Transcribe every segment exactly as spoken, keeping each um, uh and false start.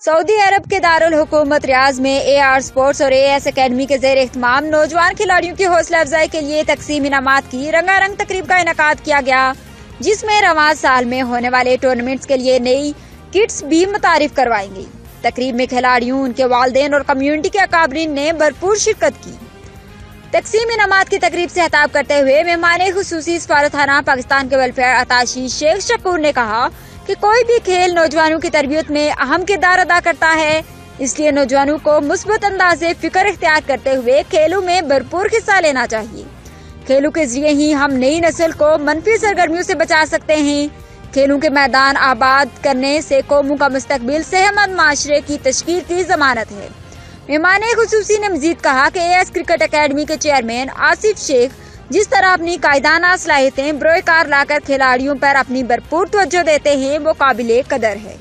Saudi अरब के दारुल हुकूमत रियाज में ए आर स्पोर्ट्स और ए एस अकेडमी के ज़ेर इख्तिमाम नौजवान खिलाड़ियों की हौसला अफजाई के लिए तकसीम इनामात की रंगारंग तकरीब का इनेकाद किया गया, जिसमें रवां साल में होने वाले टूर्नामेंट्स के लिए नई किट्स भी मुतारिफ करवाई गई। तकरीब में खिलाड़ियों, उनके वालिदैन और कम्युनिटी के अकाबरीन ने भरपूर शिरकत की। तकसीम इनामात की तकरीब से खिताब करते हुए मेहमान खुसूसी सफारतखाना पाकिस्तान के वेलफेयर अताशी शेख शकूर ने कहा कि कोई भी खेल नौजवानों की तरबियत में अहम किरदार अदा करता है, इसलिए नौजवानों को मुस्बत अंदाज से फिक्र इख्तियार करते हुए खेलों में भरपूर हिस्सा लेना चाहिए। खेलों के जरिए ही हम नई नस्ल को मनफी सरगर्मियों से बचा सकते हैं। खेलों के मैदान आबाद करने से कौमों का मुस्तकबिल सेहतमंद माशरे की तश्कील की जमानत है। मेहमान खुसूसी ने मजीद कहा कि ए एस क्रिकेट अकेडमी के चेयरमैन आसिफ शेख जिस तरह अपनी कायदाना सलाहियतें बरोकार लाकर खिलाड़ियों पर अपनी भरपूर तवज्जो देते हैं, वो काबिले कदर है।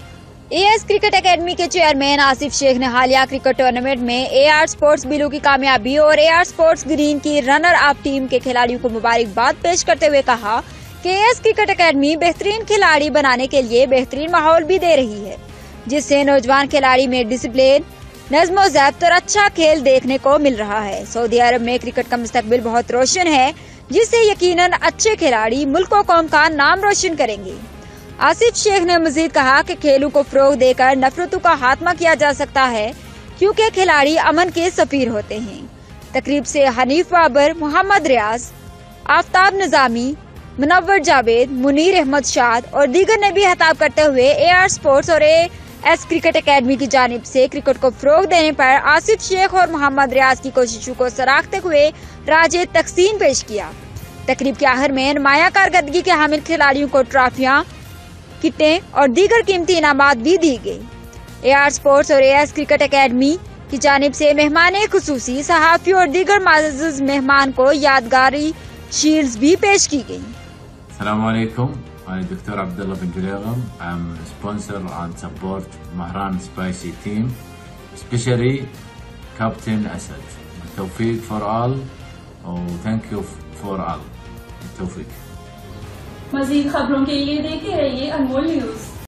ए एस क्रिकेट अकेडमी के चेयरमैन आसिफ शेख ने हालिया क्रिकेट टूर्नामेंट में ए आर स्पोर्ट्स बिलू की कामयाबी और ए आर स्पोर्ट्स ग्रीन की रनर अप टीम के खिलाड़ियों को मुबारकबाद पेश करते हुए कहा कि ए एस क्रिकेट अकेडमी बेहतरीन खिलाड़ी बनाने के लिए बेहतरीन माहौल भी दे रही है, जिससे नौजवान खिलाड़ी में डिसिप्लिन, नज़्म ज़ब्त और अच्छा खेल देखने को मिल रहा है। सऊदी अरब में क्रिकेट का मुस्तकबिल बहुत रोशन है, जिससे यकीनन अच्छे खिलाड़ी मुल्क और कौम का नाम रोशन करेंगे। आसिफ शेख ने मजीद कहा कि खेलों को फरोग देकर नफरतों का खात्मा किया जा सकता है, क्योंकि खिलाड़ी अमन के सफीर होते हैं। तकरीब से हनीफ बाबर, मोहम्मद रियाज, आफ्ताब निजामी, मुनव्वर जावेद, मुनीर अहमद शाद और दीगर ने भी खिताब करते हुए ए आर स्पोर्ट्स और ए एस क्रिकेट अकेडमी की जानिब से क्रिकेट को फरोग देने पर आसिफ शेख और मोहम्मद रियाज की कोशिशों को सराहते हुए राजे तकसीम पेश किया। तकरीब के आखिर में नुमाया कारकर्दगी के हामिल खिलाड़ियों को ट्रॉफियां, किटें और दीगर कीमती इनामात भी दी गई। ए आर स्पोर्ट्स और ए एस क्रिकेट अकेडमी की जानिब से मेहमान खुसूसी, सहाफी और दीगर माज़ीज़ मेहमान को यादगारी शील्ड्स भी पेश की गई। अस्सलाम वालेकुम, I'm Doctor Abdullah bin Julegham. I'm a sponsor and support Mahran Spicy team, especially Captain Asad. Tawfiq for all. Oh, thank you for all. Tawfiq. मज़ीद खबरों के लिए देखते रहिए अनमोल न्यूज़।